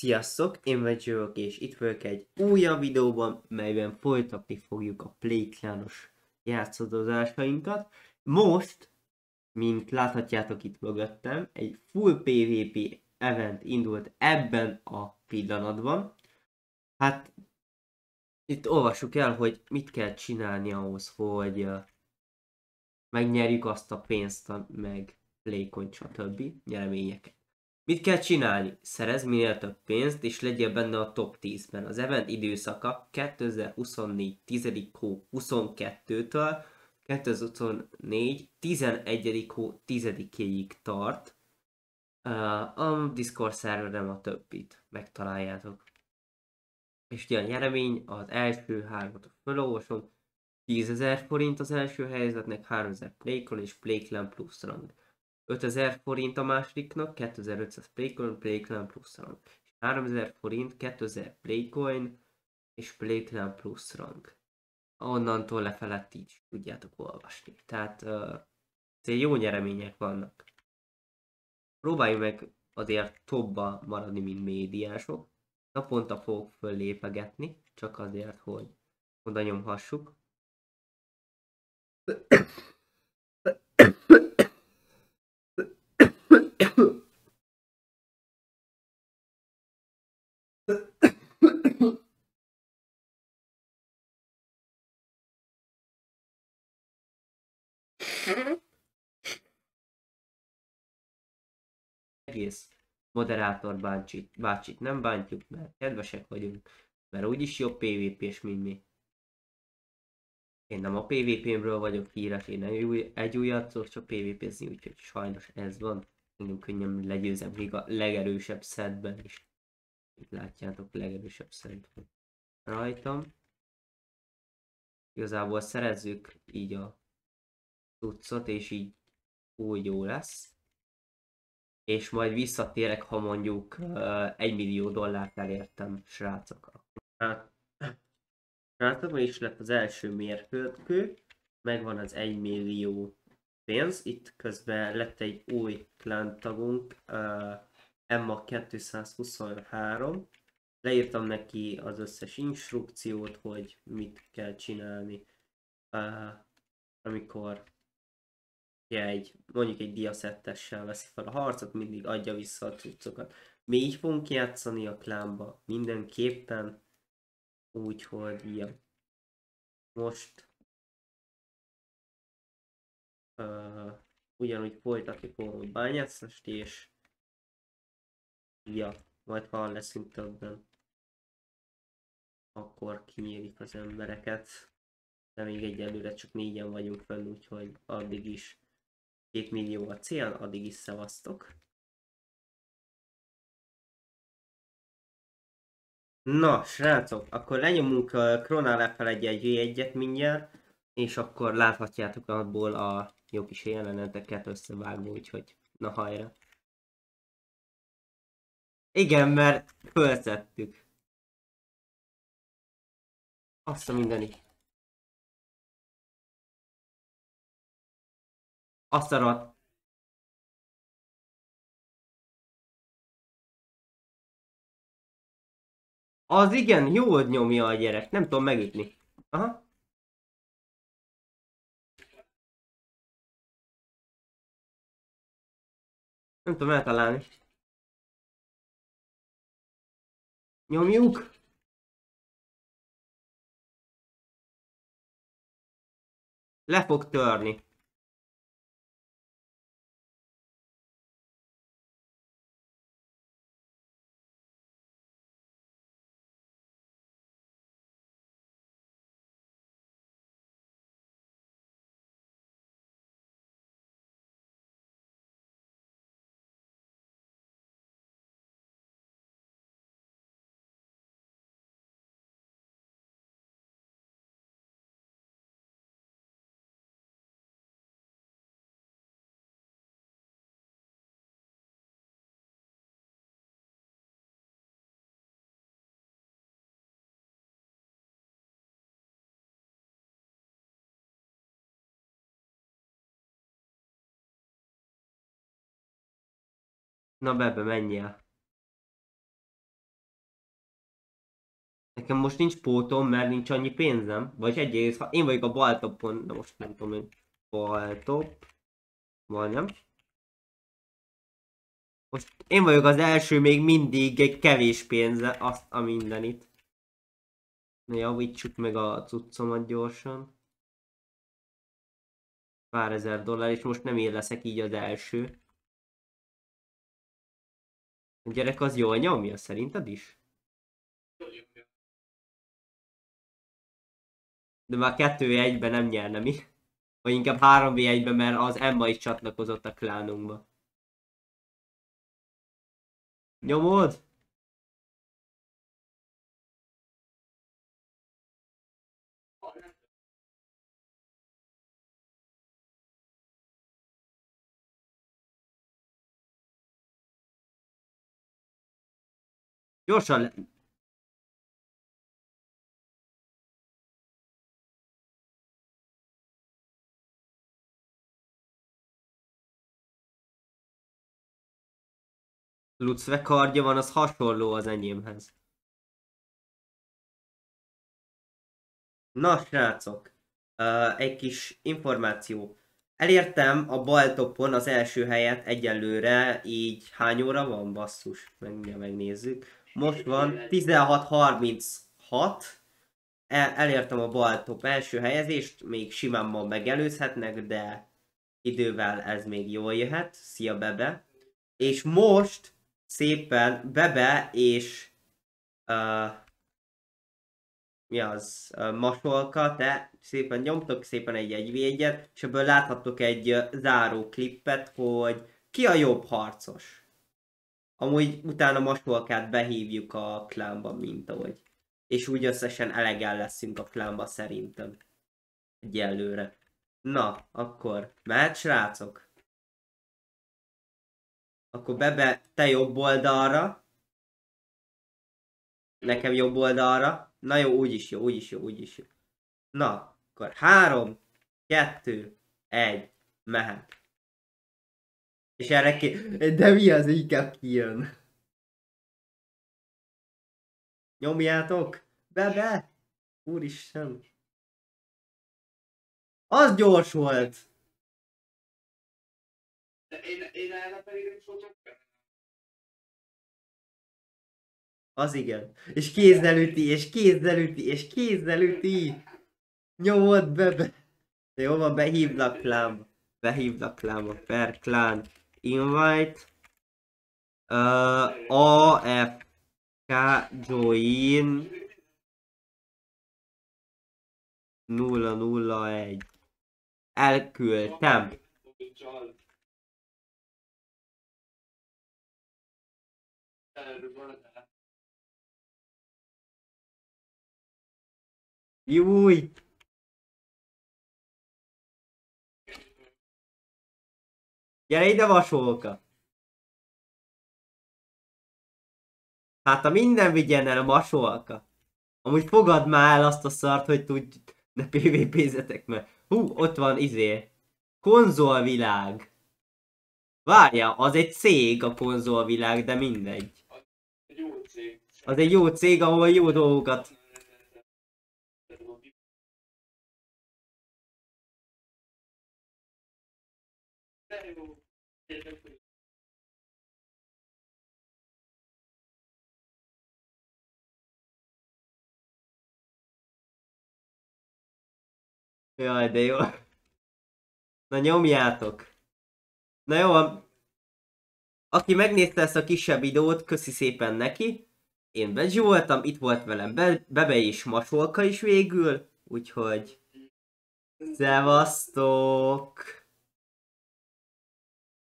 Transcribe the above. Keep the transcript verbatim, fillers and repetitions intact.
Sziasztok, én vagyok, és itt vagyok egy újabb videóban, melyben folytatni fogjuk a Play Clanos játszadozásainkat. Most, mint láthatjátok itt mögöttem, egy full pé vé pé event indult ebben a pillanatban. Hát, itt olvassuk el, hogy mit kell csinálni ahhoz, hogy uh, megnyerjük azt a pénzt, meg Playcoin, stb. Nyereményeket. Mit kell csinálni? Szerez minél több pénzt, és legyél benne a top tízben. Az event időszaka kétezer-huszonnégy. tizedik hó huszonkettőtől kétezer-huszonnégy. tizenegyedik hó tizedikéig tart. Uh, a Discord szerverem a többit megtaláljátok. És ugye a nyeremény az első hármat felolvasom. tízezer forint az első helyzetnek, háromezer Playcoin és Playclan plusz rang. ötezer forint a másodiknak, kétezer-ötszáz Playcoin, Playclan plusz rang. És háromezer forint, kétezer Playcoin és Playclan plusz rang. Onnantól lefelett így tudjátok olvasni. Tehát uh, jó nyeremények vannak. Próbálj meg azért topba maradni, mint médiások. Naponta fogok föllépegetni, csak azért, hogy oda nyomhassuk. Egész moderátor bácsit, bácsit nem bántjuk, mert kedvesek vagyunk, mert úgyis jobb pé vé pés, mint mi. Én nem a pé vé pémről vagyok híres, én egy, új, egy újat tudok csak pé vé pézni, úgyhogy sajnos ez van. Engem könnyen legyőzem még a legerősebb szedben is. Itt látjátok, legerősebb szedben rajtam. Igazából szerezzük így a cuccot, és így úgy jó lesz. És majd visszatérek, ha mondjuk uh, egy millió dollárt elértem, srácok. Hát, srácok, is lett az első mérföldkő, megvan az egy millió pénz, itt közben lett egy új clan tagunk, uh, Emma kétszázhuszonhárom. Leírtam neki az összes instrukciót, hogy mit kell csinálni, uh, amikor ja, egy, mondjuk egy diaszettessel veszi fel a harcot, mindig adja vissza a cuccokat. Mi így fogunk játszani a klánba, mindenképpen, úgyhogy ja. Most uh, ugyanúgy folytatni fogom a bányászást, és ja, majd ha leszünk többen, akkor kinyílik az embereket. De még egyelőre csak négyen vagyunk fenn, úgyhogy addig is két millió a cél, addig is szevasztok. Na, srácok, akkor lenyomunk a Kronál lefelé egy vé egyet mindjárt, és akkor láthatjátok abból a jó kis jeleneteket összevágni, úgyhogy na hajra. Igen, mert fölszedtük. Azt a mindenit. Azt a rohadt. Az igen, jól nyomja a gyerek, nem tudom megütni. Aha. Nem tudom eltalálni. Nyomjuk. Le fog törni. Na bebe, menjél. Nekem most nincs pótom, mert nincs annyi pénzem. Vagy egy egész hat. Én vagyok a baltopon, de most nem tudom, hogy baltop. Majdnem. Most én vagyok az első még mindig egy kevés pénze, azt a mindenit. Na javítsuk meg a cuccomat gyorsan. Pár ezer dollár, és most nem én leszek így az első. A gyerek az jól nyomja, szerinted is? De már kettő egyben nem nyerne mi? Vagy inkább három egyben, mert az Emma is csatlakozott a klánunkba. Nyomod? Gyorsan le... Lucve kardja van, az hasonló az enyémhez. Na srácok, uh, egy kis információ. Elértem a baltopon az első helyet egyelőre, így hány óra van, basszus? Meg, megnézzük. Most van tizenhat harminchat. El, elértem a baltop első helyezést, még simán ma megelőzhetnek, de idővel ez még jól jöhet. Szia Bebe! És most szépen Bebe és uh, mi az, uh, Masolka, te szépen nyomtok szépen egy egy vé egyet, és ebből láthattok egy uh, záró klippet, hogy ki a jobb harcos. Amúgy utána Masolkát behívjuk a klánba, mint ahogy. És úgy összesen elegen leszünk a klánba szerintem. Egyelőre. Na, akkor mehet srácok? Akkor Bebe, te jobb oldalra. Nekem jobb oldalra. Na jó, úgyis jó, úgyis jó, úgyis jó. Na, akkor három, kettő, egy, mehet. És erre ki... De mi az, inkább kijön? Nyomjátok! Bebe! Úristen! Az gyors volt! De én, én erre pedig nem szóltam. Az igen. És kézzel üti, és kézzel üti, és kézzel üti! Nyomod Bebe! Jó van, behívlak klánba. Behívlak klánba. Per klán. Invite. Uh, A F K join. nulla nulla egy. Elküldtem. Júj! Gyere ide, Vasolka! Hát a minden vigyen el a Vasolka. Amúgy fogad már el azt a szart, hogy tudj, ne pé vé pézzetek meg. Hú, ott van izé. Konzolvilág. Várja, az egy cég a konzolvilág, de mindegy. Jó cég. Az egy jó cég, ahol jó dolgokat. Jaj, de jó. Na nyomjátok. Na jó van. Aki megnézte ezt a kisebb videót, köszi szépen neki. Én Bezsi voltam, itt volt velem Be Bebe és Masolka is végül. Úgyhogy... Szevasztok!